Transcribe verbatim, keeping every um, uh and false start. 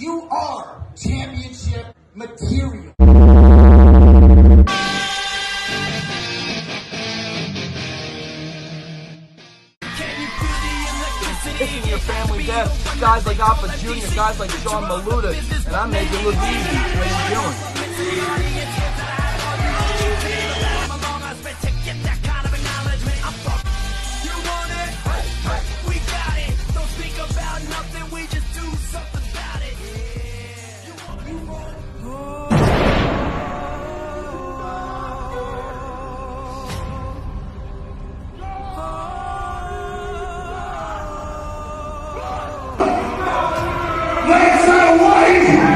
You are championship material. Kicking your family death, guys like Alpha Junior, guys like Sean Maluta, and I make it look easy. How you doing? Let's away!